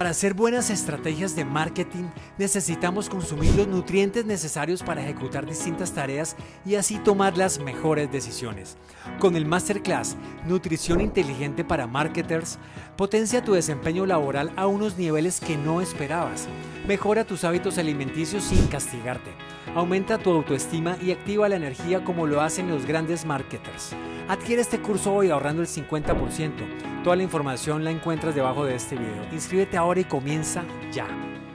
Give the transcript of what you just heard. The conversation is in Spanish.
Para hacer buenas estrategias de marketing necesitamos consumir los nutrientes necesarios para ejecutar distintas tareas y así tomar las mejores decisiones. Con el Masterclass Nutrición Inteligente para Marketers, potencia tu desempeño laboral a unos niveles que no esperabas. Mejora tus hábitos alimenticios sin castigarte. Aumenta tu autoestima y activa la energía como lo hacen los grandes marketers. Adquiere este curso hoy ahorrando el 50%. Toda la información la encuentras debajo de este video. Inscríbete ahora y comienza ya.